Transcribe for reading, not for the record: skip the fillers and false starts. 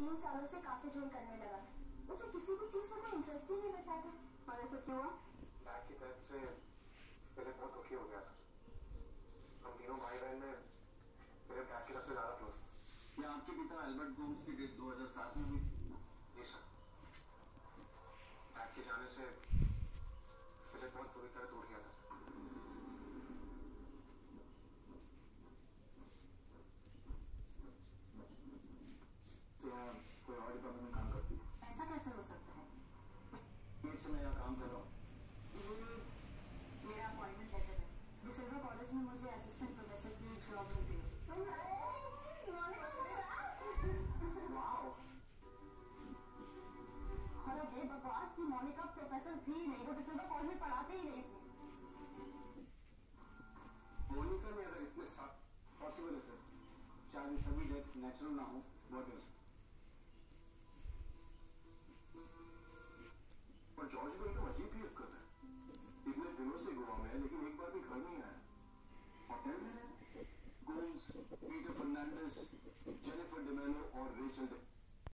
3 सालों से काफी ड्रिंक करने लगा था। उसे किसी भी चीज में कोई इंटरेस्ट ही नहीं बचा था। और ऐसा क्यों हुआ? बैग की तरफ से पहले बहुत दुखी हो गया था। हम तीनों भाई बहन में मेरे बैग की तरफ से ज्यादा क्लोज। क्या आपके पिता अल्बर्ट गोम्स की डेथ 2007 में हुई? जी सर। बैग के जाने से पहले बहुत बुरी तरह टूट गया था सर। कोई और डिपार्टमेंट में काम करती है? ऐसा कैसे हो सकता है? से मैं यहाँ काम कर रहा हूँ। मेरा अपॉइंटमेंट लेटर है। डिसेंबर कॉलेज में मुझे असिस्टेंट प्रोफेसर की जॉब मिल गई। और अब ये बकवास की मोनिका प्रोफेसर थी नहीं, वो डिसेंबर कॉलेज में पढ़ाते ही नहीं थे। मोनिका ने अगर इतने साथ पॉसिबल है सर, शायद ये सभी डेथ्स नेचुरल ना हो, बहुत है। पर जॉर्ज को एकदम अजीब बिहेव कर रहा है। इतने दिनों से गोवा में है लेकिन एक बार भी घर नहीं आया। होटल में गोम्स, पीटर फर्नांडिस, जेनिफर डिमेलो और रेचल